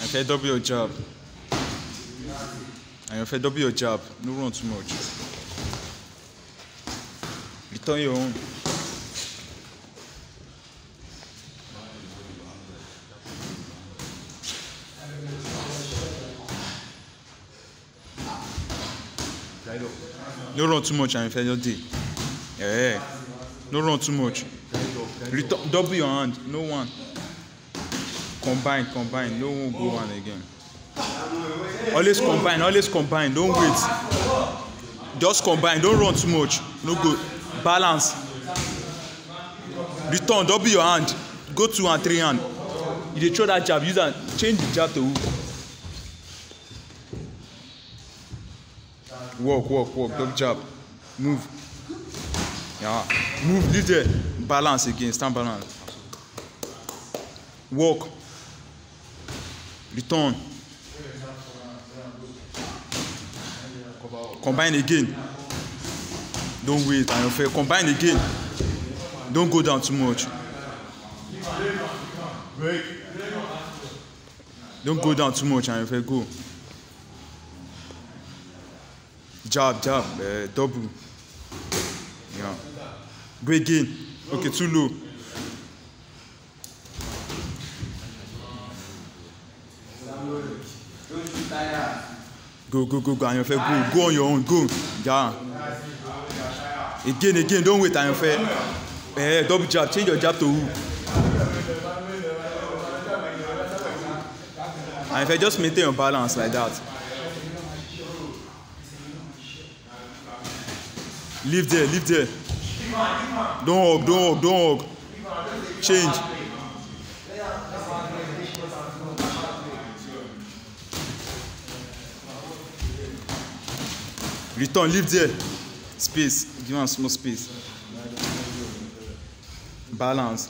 I said double your jab. And if I double your jab, no run too much. Return your own. No run too much and if I just did. Yeah. No run too much. Return, double your hand. No one. Combine. No one go one again. Always combine. Don't wait. Just combine. Don't run too much. No go. Balance. Return. Double your hand. Go 2 and 3 hand. You dey throw that jab. Use that. Change the jab to hook. Walk. Double jab. Move. Yeah. Move. Leave there. Balance again. Stand balance. Walk. Return. Combine again. Don't wait and fair. Combine again. Don't go down too much. Don't go down too much and fair. Go. Jab. Double. Yeah. Go again. Okay, too low. Go, and your fair go on your own, go. Yeah. Again, don't wait and your fair. Double jab, change your jab to hook. And if I just maintain your balance like that. Leave there. Don't hug. Change. Return, leave there. Space. Give him small space. Balance.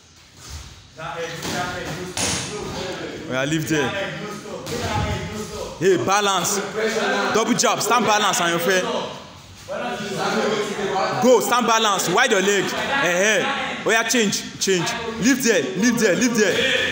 Yeah, leave there. Hey, balance. Double jab. Stand balance on your feet. Go, stand balance. Wide your leg. Oh yeah, change. Leave there.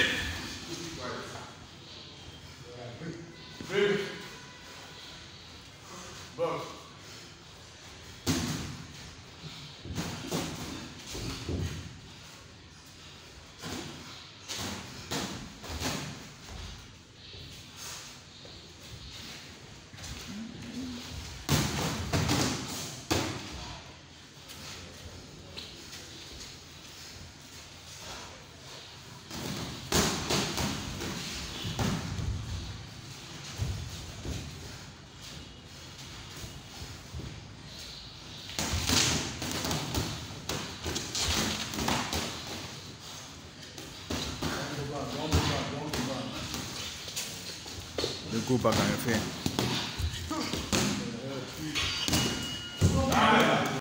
They go back on your feet.